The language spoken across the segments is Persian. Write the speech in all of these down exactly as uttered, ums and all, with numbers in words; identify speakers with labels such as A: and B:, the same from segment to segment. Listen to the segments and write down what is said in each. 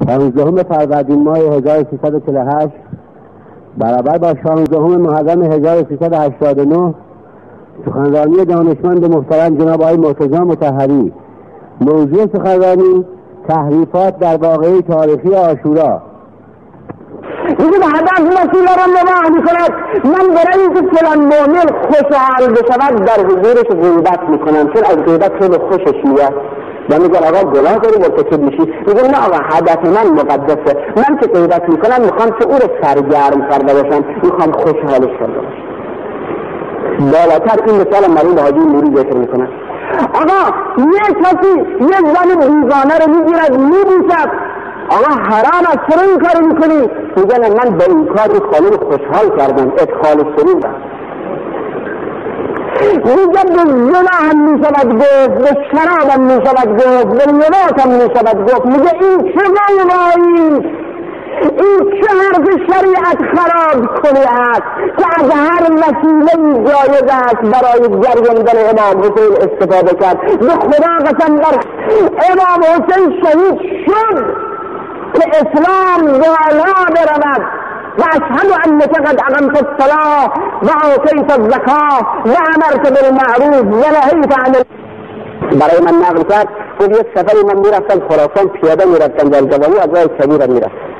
A: پانزدهم فروردین ماه هزار و سیصد و چهل و هشت برابر با شانزدهم محرم هزار و سیصد و هشتاد و نه سخنرانی دانشمند محترم جناب آقای مرتضى مطهری. موضوع سخنرانی تحریفات در واقعه تاریخی عاشورا.
B: میگه هدف مسئله را نگاه میکند. من برای اینکه فلان مؤمن خوشحال بشود در حضورش غیبت میکنم، چون از غیبت خیلی خوشش میاد و میگن آقا گناه داری مرتکب میشی. میگه نه آقا هدف من مقدسه، من که غیبت میکنم میخوام که او رو سرگرم کرده باشم، میخوام خوشحالش کرده باشم. بالاتر این مثال مریم حاجی نوری ذکر میکنن. آقا یه کسی یه زن بیگانه رو میگیرد میبوسد، آقا حرام است، چرا این کار میکنی؟ میگن من به این کار این خانم خوشحال کردم، ادخال سرور. میگه به زنا هم میشود گفت، به شراب هم میشود گفت، به لواط هم میشود گفت. میگه این چه غیبایی، این چه حرف شریعت خراب کنی است که از هر وسیله جایز است برای جریاندن امام حسین استفاده کرد. به خدا قسم بر امام حسین شهید شد که اسلام بالا برود و اشهد انک قد اقمت الصلاة و آتیت الزکاة و امرت بالمعروف و نهیت عن. برای من نقل کرد گفت یک سفری من میرفتم خراسان، پیاده میرفتم در جوانی، از راه کبیر میرفتم.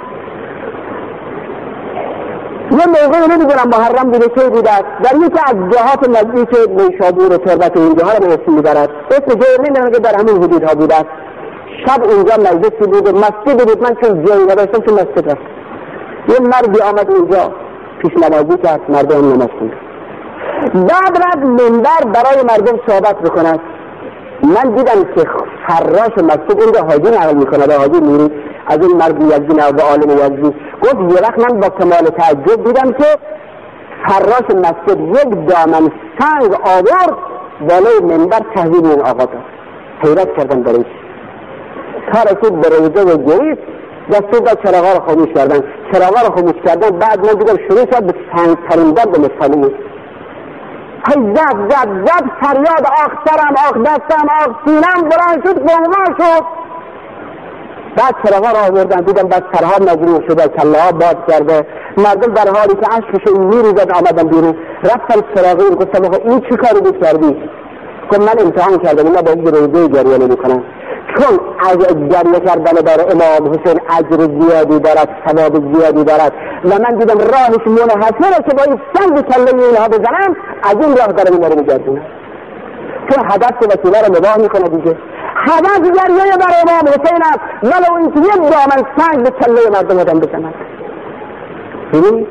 B: یه موقعی نمیدونم محرم بوده که بوده در یکی از جهات نزدیک نیشابور و تربت و اینجاها رو به اسم میبرد، اسم جایی نمیدونم که در همون حدودها بوده. شب اونجا مجلسی بود، مسجد بود، من چون جایی نداشتم که مسجد رفت. یه مردی آمد اونجا پیش نمازی کرد، مردم نماز خوند. بعد رفت منبر برای مردم صحبت بکند. من دیدم که فراش مسجد اینجا حاجی نقل میکند، حاجی نوری از این مرد یزدی و عالم یزدی. گفت یه وقت من با کمال تعجب دیدم که فراش مسجد یک دامن سنگ آورد بالای منبر تحویل این آقا داد. حیرت کردم برایش. تا رسید به روزه و گریست، دستور داد چراغا رو خاموش کردن. چراغا رو خاموش کردن. بعد من دیدم شروع شد به سنگترین درد به مثالی. هی زد زد زد فریاد، آخ سرم، آخ دستم، آخ سینم بلند شد، قوما شد. بعد چراغا رو آوردن، دیدم بعد سرها مجروح شده، کله‌ها باد کرده، مردم در حالی که اشکشون میریزد آمدن بیرون. رفتم چراغی گفتم آقا این چی کاری بود کردی؟ گفت من امتحان کردم، اینا با این روزه گریه نمی‌کنن، چون از گریه کردن برای امام حسین اجر زیادی دارد، ثواب زیادی دارد و من دیدم راهش منحصره که با این سنگ کله اینها بزنم، از این راه دارم اینا رو میگردونم، چون هدف وسیله رو مباح میکنه دیگه. هدف گریه برای امام حسین است، ولو اینکه یک دامن سنگ به کله مردم آدم بزنند. ببینید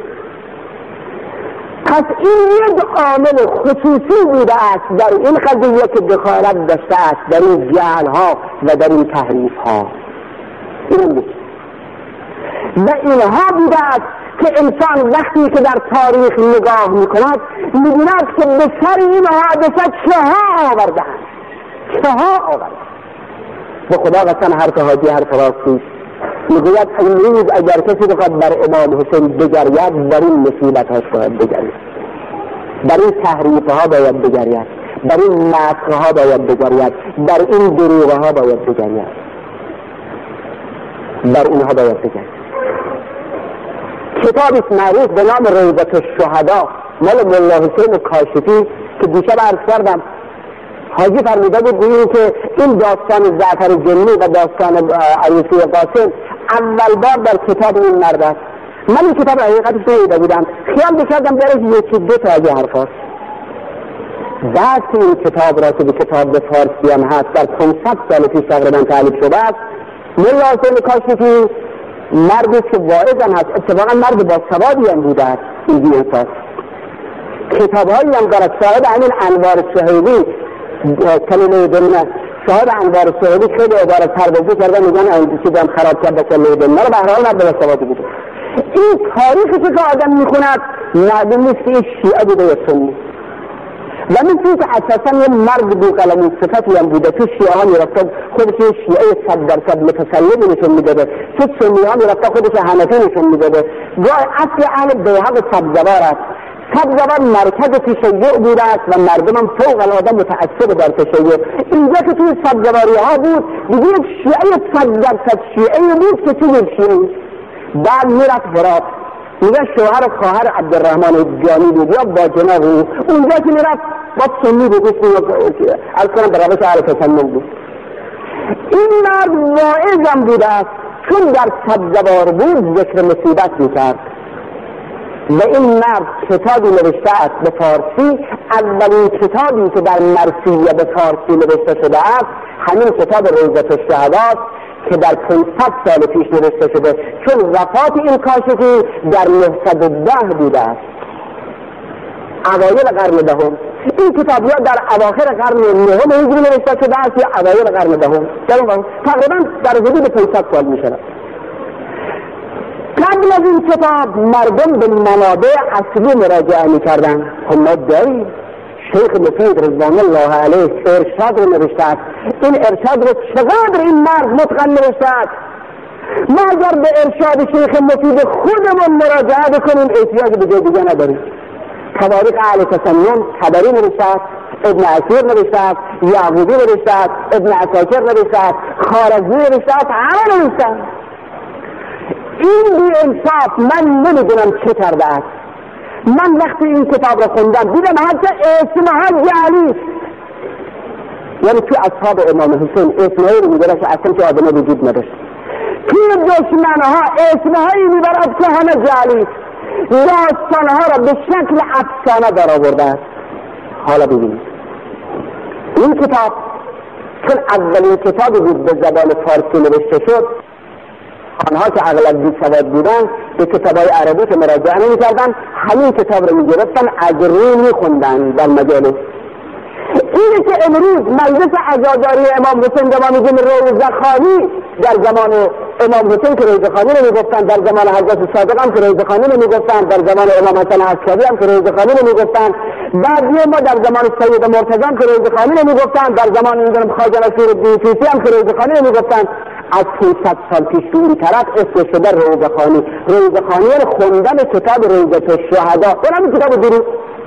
B: پس این یک عامل خصوصی بوده است در این قضیه که دخالت داشته است در این جعلها و در این تحریفها. این و اینها بوده است که انسان وقتی که در تاریخ نگاه میکند میبیند که به سر این حادثه چه ها آورده است، چه ها آورده. به خدا قسم حرف حاجی حرف راستی. میگوید امروز اگر کسی بخواد بر امام حسین بگرید در این مصیبت هاش باید بگرید، در این تحریف ها باید بگرید، در این مسخ ها باید بگرید، در این دروغ ها باید بگرید، در اینها باید بگرید. کتابی معروف به نام روضة الشهدا مال مولا حسین کاشفی که دیشب عرض کردم، حاجی فرموده بود بگیم که این داستان زعفر جنی و داستان عروسی قاسم اول بار در کتاب این مرد است. من این کتاب حقیقتش نمیده بودم، خیال بکردم درش یکی دو تا اگه حرف هست. بعد که این کتاب را که به کتاب به فارسی هم هست در پانصد سال پیش تقریبا تألیف شده است، مولا حسین کاشفی مردی که واعظ هم هست، اتفاقا مرد با سوادی هم بوده است. این بی انصاف کتاب هایی هم دارد. صاحب همین انوار شهیدی کلمه دنیا، صاحب انوار شهیدی خیلی عبارت پردازی کردن، میگن این چیزی هم خراب کرده کلمه دنیا رو، به هر حال مرد با سوادی بوده. این تاریخی که آدم میخوند معلوم نیست که این شیعه بوده یا سنی، و مثل که اساسا یه مرد بو قلم صفتی هم بوده. تو شیعه ها میرفته خودش یه شیعه صد درصد متسلمی نشون میداده، تو سنی ها میرفته خودش حنفی نشون میداده. گاه اصل اهل بیهق سبزوار است، سبزوار مرکز تشیع بوده است و مردم فوق العاده متأثر در تشیع. اینجا که توی سبزواری ها بود دیگه یک شیعه صد درصد شیعه بود که توی یک شیعه. بعد میرفت هرات، اینجا شوهر و خواهر عبدالرحمن جانی بود یا با جناب او، اونجا که میرفت با سنی بود، از کنم به روش اهل تسنن بود. این مرد واعظم بوده است، چون در سبزوار بود ذکر مصیبت میکرد و این مرد کتابی نوشته است به فارسی. اولین کتابی که در مرثیه به فارسی نوشته شده است همین کتاب روضة الشهداست که در پانصد سال پیش نوشته شده، چون وفات این کاشفی در نهصد و ده بوده است، اوایل قرن دهم. این کتاب یا در اواخر قرن نهم هجری نوشته شده است یا اوایل قرن دهم، تقریبا در حدود پانصد سال میشه. قبل از این کتاب مردم به منابع اصلی مراجعه میکردن. هم داریم شیخ مفید رضوان الله علیه ارشاد رو نوشته است. این ارشاد رو چقدر این مرد متقن نوشته است. ما اگر به ارشاد شیخ مفید خودمون مراجعه بکنیم احتیاج به جای دیگه نداریم. تواریخ اهل تسنن طبری نوشته است، ابن اسیر نوشته است، یعقوبی نوشته است، ابن عساکر نوشته است، خوارزمی نوشته است، همه نوشته است. این بی انصاف من نمیدونم چه کرده است. من وقتی این کتاب را خوندم دیدم حتی اسمها جعلی است. یعنی توی اصحاب امام حسین اسمهایی رو میبرد که اصلا که آدم وجود نداشت. توی دشمنها اسمهایی میبرد که همه جعلی است. داستانها را به شکل افسانه در آورده است. حالا ببینید این کتاب چون اولین کتابی بود به زبان فارسی نوشته شد، آنها که اغلب بی‌سواد بودن به کتابای عربی که مراجعه نمی‌کردن همین کتاب رو می‌گرفتن از روی می‌خوندن در مجالس. اینه که امروز مجلس عزاداری امام حسین که ما میگیم روضه‌خوانی، در زمان امام حسین که روضه‌خوانی رو میگفتن، در زمان حضرت صادق هم که روضه‌خوانی رو میگفتن، در زمان امام حسن عسکری هم که روضه‌خوانی رو میگفتن، بعد ما در زمان سید مرتضی هم که روضه‌خوانی رو میگفتن، در زمان اینجا خواجه نصیرالدین طوسی هم که روضه‌خوانی رو میگفتن. از پانصد سال پیش به این طرف اسمش شده روضه‌خوانی. روضه‌خوانی یعنی خوندن کتاب روضة الشهدا، اونم کتاب درو.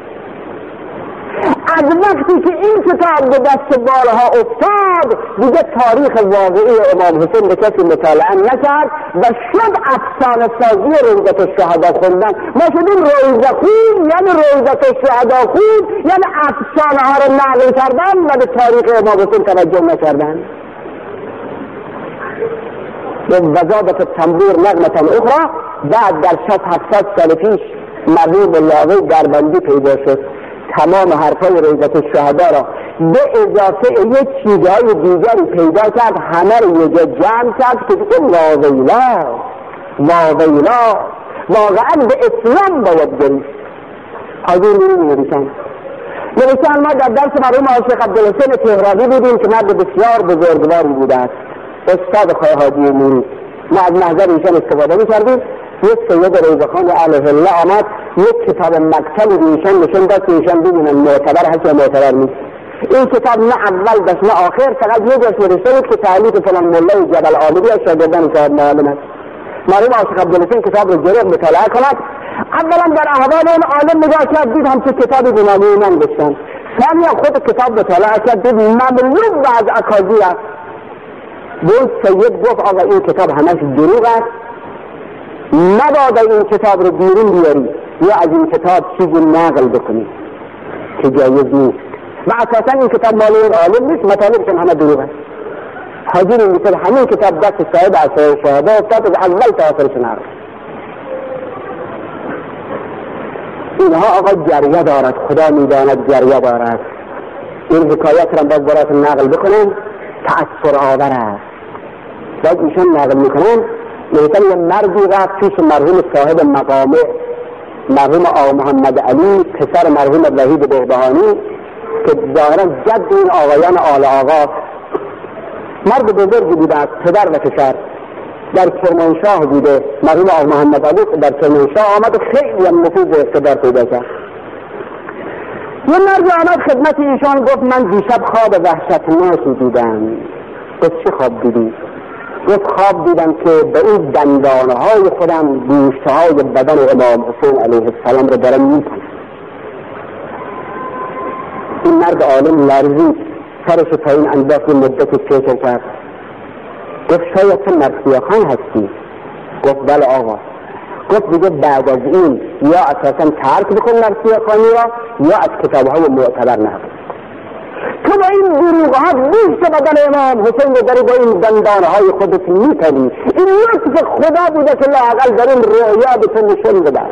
B: از وقتی که این کتاب به دست بالها افتاد دیگه تاریخ واقعی امام حسین به کسی مطالعه نکرد و شد افسانه سازی روضة الشهدا خوندن. ما شدیم روضه خون، یعنی روضة الشهدا خون، یعنی افسانه ها رو نقل کردن و به تاریخ امام حسین توجه نکردن. وزادت التنبور نغمة اخرى. بعد در شصت هفتاد سال پیش مرحوم لاغی دربندی پیدا شد، تمام حرفای روضة الشهدا را به اضافه یک چیزهای دیگری پیدا کرد، همه رو یه جا جمع کرد که بگه واویلا واویلا واقعا به اسلام باید گریست. حاضر میرون نویسن نویسن ما در درس مرحوم شیخ عبدالحسین تهرانی بودیم که مرد بسیار بزرگواری بوده است، استاد خواهی حاجی نوری. ما از محضر ایشان استفاده میکردیم. یک سید روضه‌خوان علیه الله آمد یک کتاب مکتبی به ایشان نشون داد که ایشان ببینن معتبر هست یا معتبر نیست. این کتاب نه اول داشت نه آخر، فقط یه جاش نوشته بود که تعلیف فلان ملای جبل عابدی از شاگردان صاحب معلم است. مرحوم شیخ عبدالحسین کتاب رو گرفت مطالعه کند. اولا در احوال اون عالم نگاه کرد دید همچه کتابی به نامی من داشتن. ثانیا خود کتاب مطالعه کرد دید مملوء از اکاذیب است. به اون سید گفت آقا این کتاب همش دروغ است، مبادا این کتاب رو بیرون بیاری یا از این کتاب چیزی نقل بکنی که جایز نیست و اساسا این کتاب مال اون عالم نیست، مطالبشون همه دروغ است. حاضر این مثل همین کتاب دست صاحب اصحاب شهدا افتاد از اول تا آخرش نقل. اینها آقا جریه دارد، خدا میداند جریه دارد. این حکایت را باز برات نقل بکنم تأثیر آور است. باز ایشان نقل میکنن مثلا یه مردی رفت پیش مرحوم صاحب مقامه، مرحوم آقا محمد علی پسر مرحوم وحید بهبهانی که ظاهرا جد این آقایان آل آقا، مرد بزرگی بوده از پدر و پسر، در کرمانشاه بوده. مرحوم آقا محمد علی در کرمانشاه آمد و خیلی هم نفوذ اقتدار پیدا کرد. یه مرد آمد خدمت ایشان گفت من دیشب خواب وحشتناکی دیدم. گفت چه خواب دیدی؟ گفت خواب دیدم که به این دندانهای خودم گوشتهای بدن امام حسین علیه السلام رو دارم میکنم. این مرد عالم لرزید، سرش پایین انداخت، مدتی فکر کرد. گفت شاید تو مرسیاخان هستی؟ گفت بله آقا. گفت دیگه بعد از این یا اساسا ترک بکن مرسیاخانی را یا از کتابهای معتبر نقل. تو با این دروغ ها بیشت بدن امام حسین رو داری با این دندانه های خودت میکنی. این لطف خدا بوده که لااقل در این رؤیا به تو نشون بده.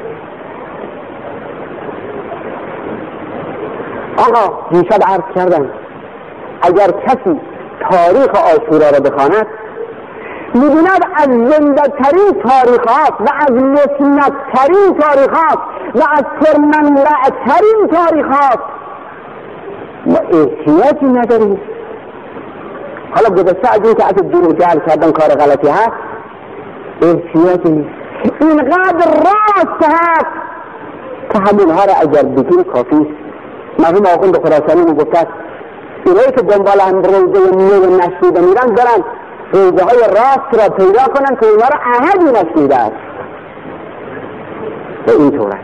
B: آقا دیشب عرض کردم اگر کسی تاریخ عاشورا را بخواند می‌بیند از زنده ترین تاریخات و از مسند ترین تاریخات و از پرمنبع ترین تاریخات ما احتیاجی نداریم. حالا گذشته از این که از دروغ جعل کردن کار غلطی هست، احتیاجی نیست. اینقدر راست هست که همونها را اگر بگیم کافی. مرحوم آخوند خراسانی میگفت اینایی که دنبال هم روزه نور نشنیده میرن دارن روزه های راست را پیدا کنن که اونا را احدی نشنیده است. به این طوره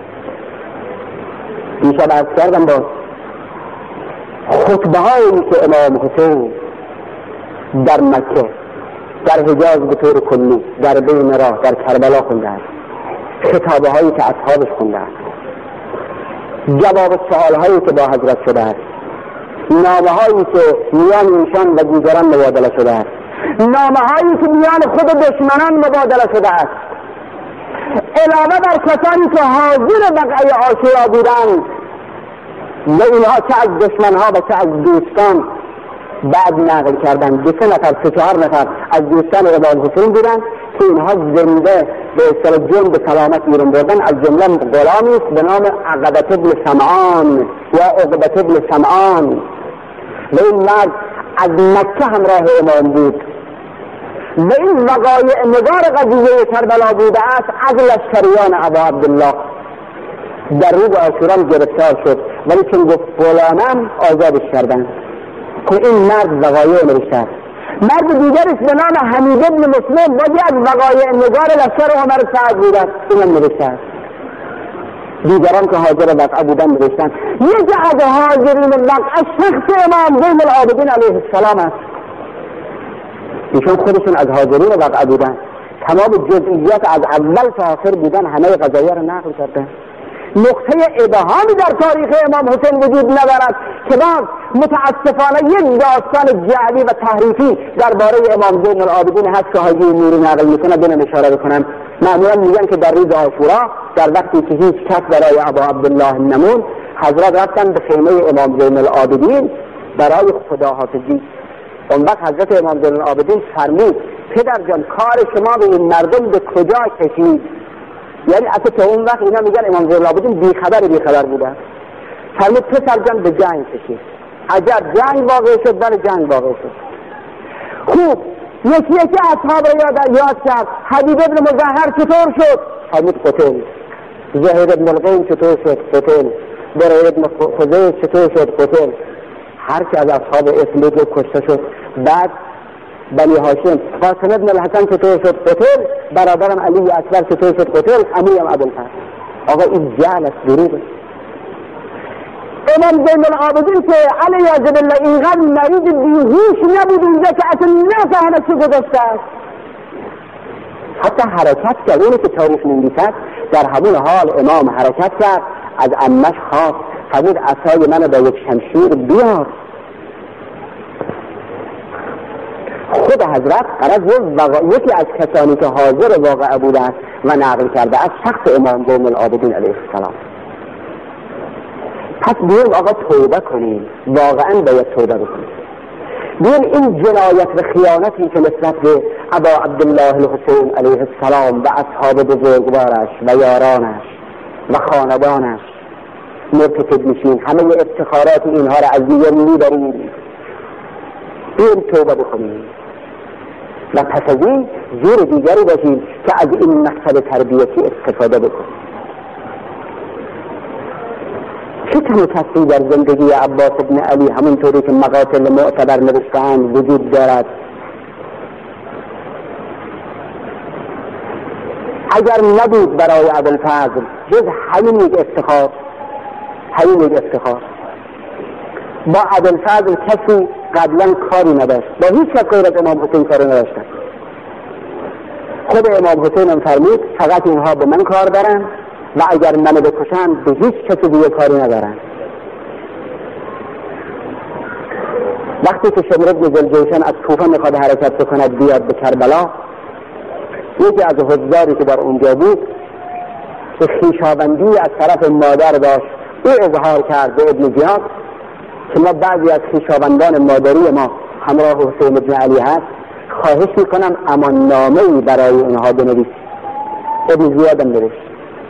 B: دیشب عرض کردم با خطبه هایی که امام حسین در مکه، در حجاز به طور کلی، در بین راه، در کربلا خونده است، خطابه هایی که اصحابش خونده است، جواب سوال هایی که با حضرت شده است، نامه هایی که میان ایشان و دیگران مبادله شده است، نامه هایی که میان خود دشمنان مبادله شده است، علاوه بر کسانی که حاضر بقعه عاشورا بودند و اینها چه از دشمنها و چه از دوستان بعد نقل کردن. دو سه نفر سه چهار نفر از دوستان امام حسین بودن که اینها زنده به اصطلاح جون به سلامت بیرون بردن. از جمله غلامی است به نام عقبة ابن سمعان یا عقبة ابن سمعان و این مرد از مکه همراه امام بود و این وقایع نگار قضیه کربلا بوده است. از لشکریان ابا عبدالله در روز عاشورا گرفتار شد ولی چون گفت فلانم آزادش کردن که این مرد وقایع نوشته است. مرد دیگرش به نام حمید ابن مسلم ولی از وقایع نگار لشکر عمر سعد بوده است، اینم نوشته است. دیگران که حاضر وقعه بودن نوشتن. یکی از حاضرین وقعه شخص امام زین العابدین علیه السلام است. ایشون خودشون از حاضرین وقعه بودن، تمام جزئیات از اول تا آخر بودن، همه قضایه را نقل کردن. نقطه ابهامی در تاریخ امام حسین وجود ندارد که باز متاسفانه یک داستان جعلی و تحریفی درباره امام زین العابدین هست که حاجی نوری نقل میکنه. بدون اشاره بکنم معمولا میگن که در روز عاشورا در وقتی که هیچ کس برای ابا عبدالله نمون، حضرت رفتن به خیمه امام زین العابدین برای خداحافظی. اون وقت حضرت امام زین العابدین فرمود پدر جان کار شما به این مردم به کجا کشید؟ یعنی اصلا تا اون وقت اینا میگن امام زین العابدین بیخبر بیخبر بوده. فرمود پسر جان به جنگ کشید. عجب جنگ واقع شد. بله جنگ واقع شد. خوب یکی یکی اصحاب را یاد, یاد کرد. حبیب ابن مطهر چطور شد؟ فرمود قتل. زهیر ابن القیم چطور شد؟ قتل. برای ابن خزیج چطور شد؟ قتل. هر که از اصحاب اسم رو کشته شد. بعد بنی هاشم قاسم ابن الحسن چطور شد؟ قتل. برادرم علی اکبر چطور شد؟ قتل. امویم ابوالفضل. آقا این جعل است، دروغ. امام زین العابدین که علیه بالله اینقدر مریض بیهوش نبود اینجا که اصلا نفهمه چه گذشته است. حتی حرکت کرد. اونی که تاریخ می‌نویسد در همون حال امام حرکت کرد، از عمش خواست فرمود عصای منو با یک شمشیر بیار. خود حضرت قرض یکی از کسانی که حاضر واقعه بوده است و نقل کرده از شخص امام زین العابدین علیه السلام. پس بیایم آقا توبه کنیم، واقعا باید توبه بکنیم. بیایم این جنایت و خیانتی که نسبت به ابا عبدالله الحسین علیه السلام و اصحاب بزرگوارش و یارانش و خاندانش مرتکب میشیم، همه افتخارات اینها را از دیگر میبریم. بیایم توبه بکنیم و پس از این زور دیگری باشیم که از این مقصد تربیتی استفاده بکنیم. چه کمی کسی در زندگی عباس ابن علی همونطوری که مقاتل معتبر نوشته‌اند وجود دارد. اگر نبود برای ابوالفضل جز همین یک افتخار، همین یک افتخار با ابوالفضل کسی قبلا کاری نداشت، با هیچ کس غیر از امام حسین کاری نداشت. خود امام حسین هم فرمود فقط اینها به من کار دارن و اگر منو بکشن به هیچ کسی دیگه کاری ندارن. وقتی که شمر بن ذوالجیشان از کوفه میخواد حرکت بکند بیاد به کربلا، یکی از حضاری که در اونجا بود که خویشاوندی از طرف مادر داشت، او اظهار کرد به ابن زیاد که ما بعضی از خویشاوندان مادری ما همراه حسین بن علی هست، خواهش میکنم اماننامه‌ای برای اونها بنویس. ابن زیاد هم نوشت.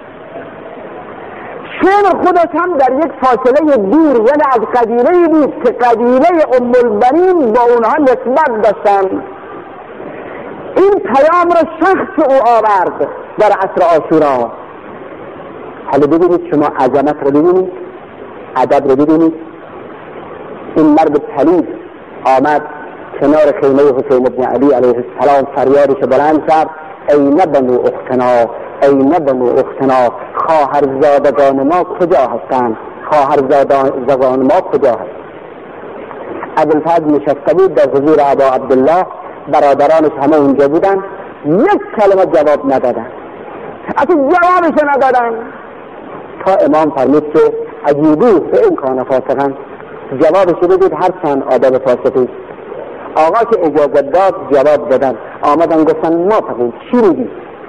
B: شمر خودش هم در یک فاصله دور، یعنی از قبیله‌ای بود که قبیله ام البنین با اونها نسبت داشتن. این پیام را شخص او آورد در عصر عاشورا. حالا ببینید شما عظمت رو ببینید، ادب رو ببینید. این مرد پلید آمد کنار خیمه حسین بن علی علیه السلام، فریادش بلند کرد این بنو اختنا، این بنو اختنا، خواهرزادگان ما کجا هستند؟ خواهرزادگان ما کجا هستند؟ ابوالفضل نشسته بود در حضور ابا عبدالله، برادرانش همه اونجا بودن، یک کلمه جواب ندادن، اصلا جوابش ندادن، تا امام فرمود که عجیبو به امکان فاسقن. جوابش بدید هر چند آدم فاسقی. آقا که اجازه داد جواب دادن، آمدن گفتن ما فقید چی میگی؟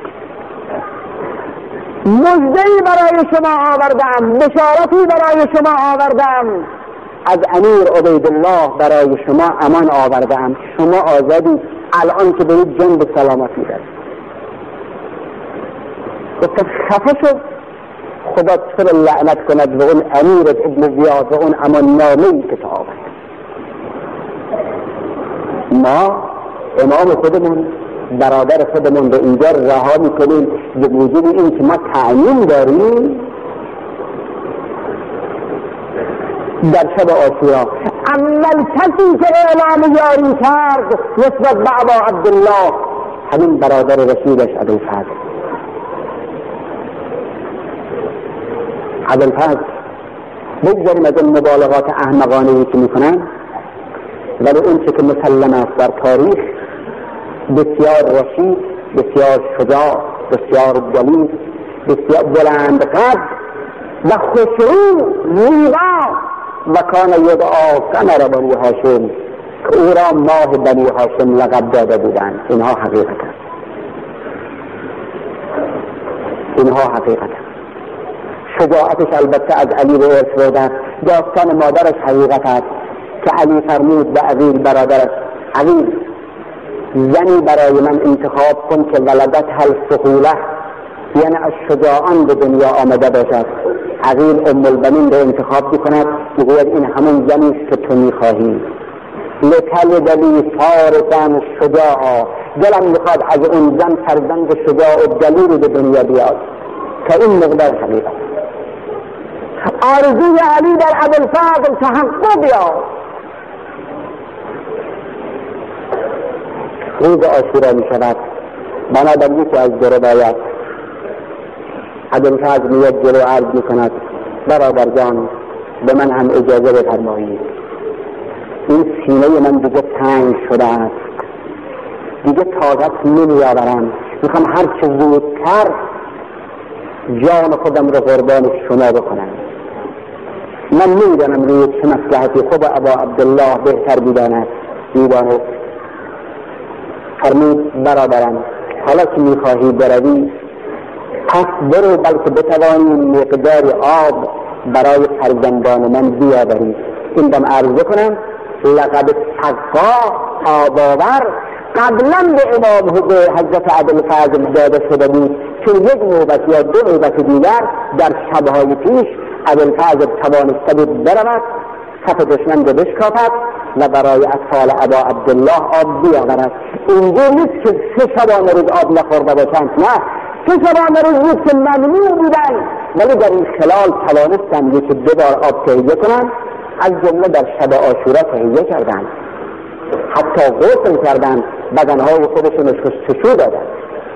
B: مژده‌ای برای شما آوردم، بشارتی برای شما آوردم، از امیر عبیدالله برای شما امان آوردم، شما آزادی، الان که برید جن به سلامت میدن. گفتن خفه شد، خدا تو رو لعنت کند به اون امیر ابن زیاد و اون امان نامه‌ای که تو آورد. ما امام خودمون، برادر خودمون به اینجا رها میکنیم به وجود این که ما تعیین داریم در شب عاشورا. اول کسی که اعلام یاری کرد نسبت به ابا عبدالله همین برادر رسولش ابوالفضل. ابوالفضل بگذاریم از این مبالغات احمقانه‌ای که میکنن، ولی اون چه که مسلم است در تاریخ، بسیار رشید، بسیار شجاع، بسیار دلیر، بسیار بلند قد و خوشرو زیبا و کان یدعا قمر بنی هاشم، که او را ماه بنی هاشم لقب داده بودند. اینها حقیقت است، اینها حقیقت است. شجاعتش البته از علی به ارث برده. داستان مادرش حقیقت است که علی فرمود به عقیل برادرش، عقیل زنی برای من انتخاب کن که ولدت هل سهوله، یعنی از شجاعان به دنیا آمده باشد. عقیل ام البنین به انتخاب بکند، میگوید این همون زنی است که تو میخواهی. لتلد لی فارسا شجاعا، دلم میخواد از اون زن فرزند شجاع و دلیر به دنیا بیاد. که این مقدار حقیقت. آرزوی علی در ابوالفضل تحقق یافت. روز عاشورا می شود، بنابر یکی از دو روایات ابوالفضل میاد جلو عرض می کند برادر جان به من هم اجازه بفرمایید، این سینه من دیگه تنگ شده است، دیگه طاقت نمی آورم، میخوام هر چه زودتر جان خودم رو قربان شما بکنم. من نمیدانم روی چه مصلحتی، خود ابا عبدالله بهتر بداند میداند. فرمود برادرم حالا که میخواهی بروی پس برو، بلکه بتوانی مقدار آب برای فرزندان من بیاوری. این دم عرض کنم لقب سقا آباور قبلا به امام حضرت ابوالفضل داده شده بود که یک نوبت یا دو نوبت دیگر در شبهای پیش ابوالفضل توانسته بود برود صف دشمن رو بشکافد و برای اطفال ابا عبدالله آب بیاورد. اینجا نیست که سه شبانه روز آب نخورده باشند، نه، سه شبانه روز بود که ممنوع بودن، ولی در این خلال توانستن یکی دو بار آب تهیه کنند. از جمله در شب عاشورا تهیه کردند، حتی غسل کردند، بدنهای خودشون شستشو دادند.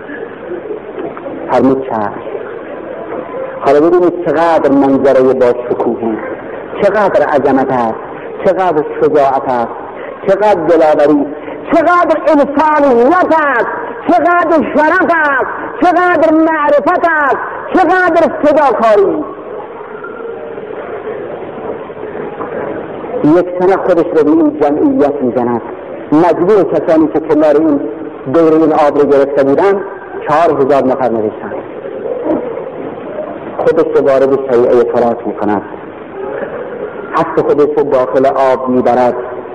B: فرمود چشم. حالا ببینید چقدر منظره با شکوهی، چقدر عظمت است. چقدر شجاعت است، چقدر دلاوری، چقدر انسانیت است، چقدر شرف است، چقدر معرفت است، چقدر فداکاری. یک سنه خودش رو به این جمعیت میزند، مجبور کسانی که کنار این دور این آب رو گرفته بودن چهار هزار نفر نوشتن. خودش رو وارد شیعه فرات میکند، حتی خودش رو داخل آب میبرد.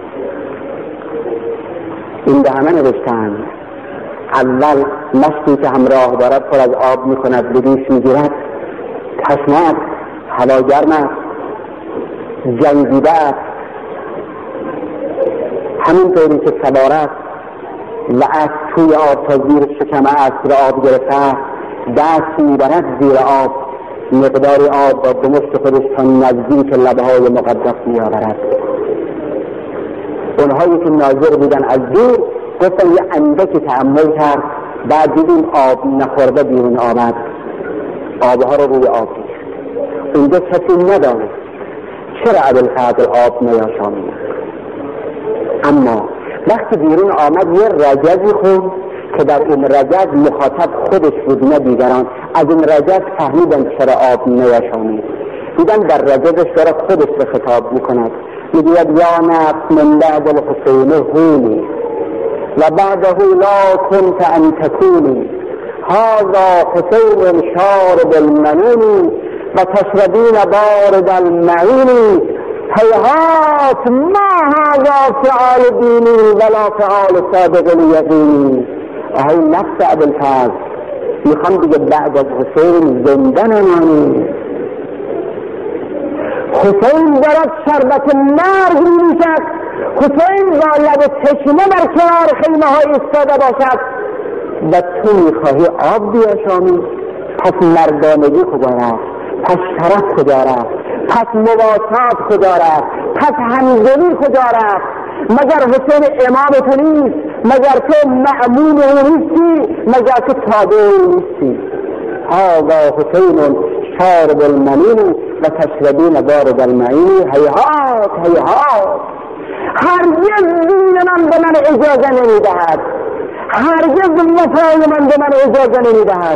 B: این به همه نوشتن. اول مشتی که همراه دارد پر از آب میکند، به دوش میگیرد، تشنه، هوا گرم است، جنگیده است، همینطوری که سوار است و از توی آب تا زیر شکم اسب آب گرفته، دست میبرد زیر آب، مقدار آب با دو مشت خودش تا نزدیک لبهای مقدس میآورد. اونهایی که ناظر بودن از دور گفتن یه اندکی تأمل کرد، بعد دیدیم آب نخورده بیرون آمد، آبها رو روی آب کشید. اونجا کسی ندانه چرا ابوالفضل آب نیاشامید. اما وقتی بیرون آمد یه رجزی خون که در این رجز مخاطب خودش بود نه دیگران، از این رجز فهمیدن چرا آب نیاشامید. دیدن در رجزش داره خودش به خطاب میکند، میگوید یا نفس من بعد الحسین هونی و بعده لا کنت ان تکونی، هذا حسین شارب المنون و تشربین بارد المعین، هیهات ما هذا فعال دینی ولا فعال صادق الیقینی. اهی نفس ابوالفضل، میخوام دیگه بعد از حسین زنده نمانی. حسین دارد شربت مرگ می‌نوشد، حسین با لب تشنه بر کنار خیمه های ایستاده باشد و تو میخواهی آب بیاشامی. پس مردانگی کجا رفت؟ پس شرف کجا رفت؟ پس مواسات کجا رفت؟ پس همدلی کجا رفت؟ مگر حسین امام تو نیست؟ مگر تو مأمون او نیستی؟ مگر تو تابع او نیستی؟ هذا حسین شارب المنین و تشربین بارد المعین، هیهات هیهات. هرگز دین من به من اجازه نمیدهد، هرگز وفای من به من اجازه نمیدهد.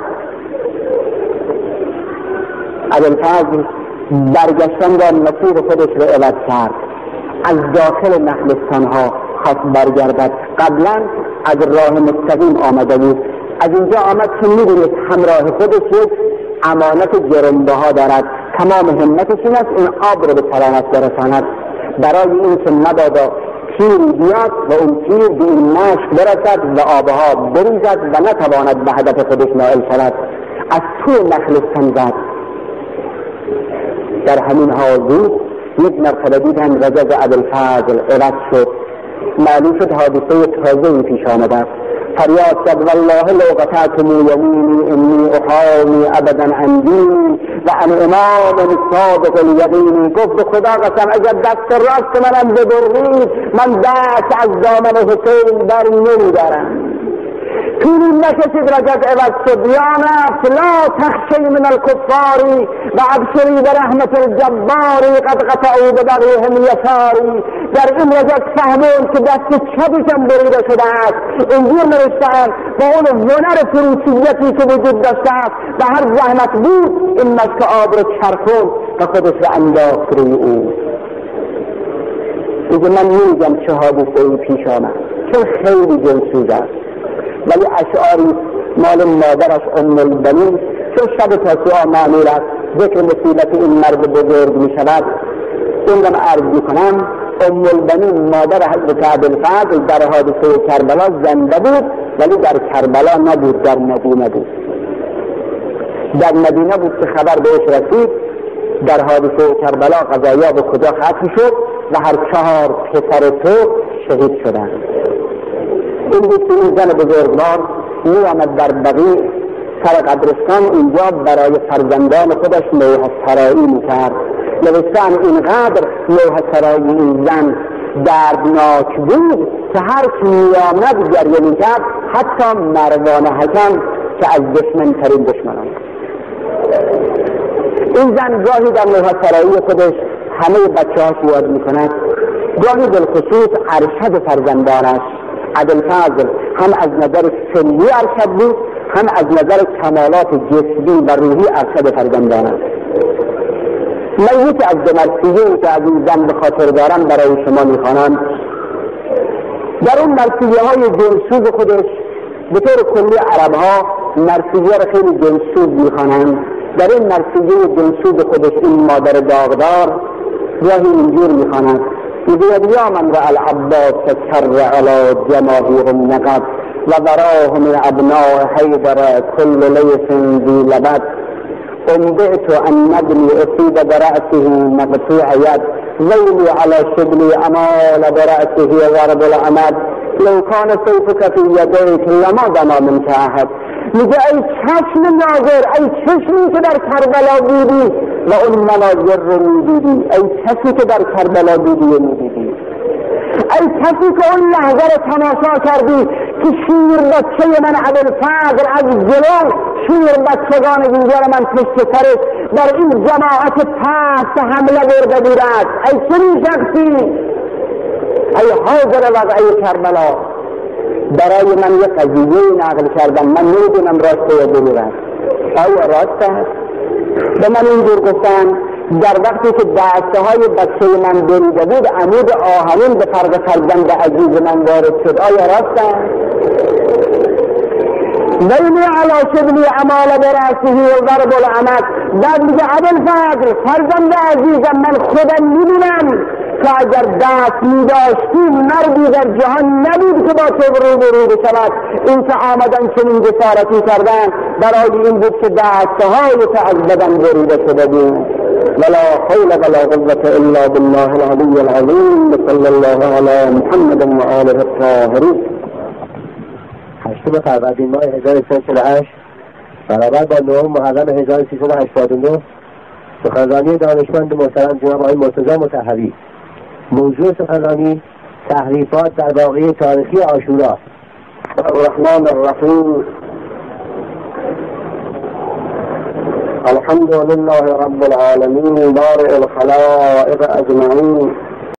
B: ابوالفضل برگشتن و مسیر خودش رو عوض کرد، از داخل نخلستانها خواست برگردد. قبلا از راه مستقیم آمده بود، از اینجا آمد که میدونید همراه خودش یک امانت گرانبها دارد. تمام همتش این است این آب رو به سلامت برساند، برای این که مبادا تیر بیاد و اون تیر به این مشک برسد و آبها بریزد و نتواند به هدف خودش نائل شود. از تو نخلستان زد. در همین حاضر یک مرتبه دیدن رجز ابوالفضل عوض شد، معلوم شد حادثه تازه‌ای پیش آمده. فریاد زد والله لو قطعتم یمینی انی احامی ابدا عن دینی و ان امام صادق الیقینی. گفت به خدا قسم اگر دست راست منم ببرید من دست از دامن حسین بر نمیدارم. طولی نکشید رجز عوض شد. یا نفس لا تخشی من الکفاری و ابشری برحمت الجباری قد قطعوا ببغیهم یساری. در این رجز فهمون که دست چپشم بریده شده است. اینجور نوشته‌اند با اون هنر فروسیتی که وجود داشته است و هر زحمت بود این مشک آب رو چرخون و خودش رو انداخت روی او. دیگه من نمیگم چه حادثه‌ای پیش آمد چون خیلی دلسوز است، ولی اشعاری مال مادرش ام البنین چون شب تاسوعا معمول است ذکر مصیبت این مرد بزرگ می شود. این رو عرض می کنم. ام البنین مادر حضرت ابوالفضل در حادثه کربلا زنده بود، ولی در کربلا نبود، در مدینه بود. در مدینه بود که خبر بهش رسید در حادثه کربلا قضایا به کجا ختم شد و هر چهار پسر تو شهید شدند. این بود که این زن بزرگوار می آمد در بقیع سر قبرستان اینجا برای فرزندان خودش لوح سرایی می کرد. نوشتن اینقدر لوح سرایی این زن دردناک بود که هر کی می آمد گریه می کرد، حتی مروان حکم که از دشمن ترین دشمنان. این زن گاهی در لوح سرایی خودش همه بچه هاش یاد می کند گاهی بالخصوص ارشد فرزندانش ابوالفضل هم از نظر سنی ارشد بود، هم از نظر کمالات جسمی و روحی ارشد فرزندانش. من یکی از دو مرثیه‌ای که از این زن به خاطر دارم برای شما میخوانم. در اون مرثیه های جنسوز خودش به طور کلی عرب ها مرثیه را خیلی جنسوز میخوانند. در این مرثیه جنسوز خودش این مادر داغدار گاهی اینجور میخواند میگوید یا من را العباس کر علی جماهیر النقب و وراه من ابناء حیدر کل لیس ذی لبد انبعت ان ابنی اصیب برأسه مقطوع ید ویلی علی شبلی امال برأسه ضرب العمد لو کان سیفک فی یدیک لما دنا منک احد. میگه ای چشم ناظر، ای چشمی که در کربلا بودی و اون مناظر رو میدیدی، ای کسی که در کربلا بودی و میدیدی، ای کسی که اون لحظه رو تماشا کردی که شیر بچه من ابوالفضل از جلو شیر بچگان دیگر من پشت سرش در این جماعت پست حمله برده بودند. ای چنین شخصی، ای حاضر وضعی کربلا، برای من یک قضیه نقل کردم، من نمیدونم راست یا دروغ است. آیا راست است؟ به من اینجور گفتن در وقتی که دسته های بچه من بریده بود عمود آهنین به فرق فرزند عزیز من وارد شد. آیا راست است؟ ویلی علی شبلی امال برأسه و ضرب العمد. بعد میگه ابوالفضل فرزند عزیزم من خودم میدونم که اگر دست میداشتی مردی در جهان نبود که با تو رو برو بشود. این که آمدن چنین جسارتی کردن برای این بود که دستهای تو از بدن بریده شده بود. ولا حول ولا قوة الا بالله العلی العظیم. صلی الله علی محمد و آله الطاهرین.
A: هشتم فروردین ماه هزار و سیصد و چهل و هشت برابر با نهم محرم هزار و سیصد و هشتاد و نه سخنرانی دانشمند محترم جناب آقای مرتضى مطهری. موضوع سخنرانی تحریفات در واقعه تاریخی عاشورا.
B: الرحمن الرحیم. الحمد لله رب العالمین بارئ الخلائق اجمعین